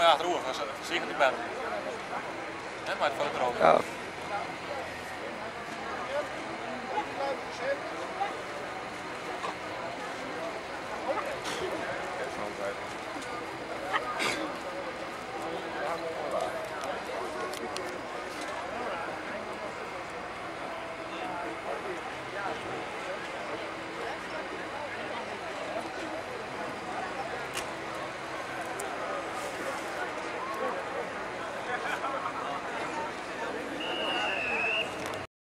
maar achterover, zeker niet bij hem. Maar het foto erover. Ja.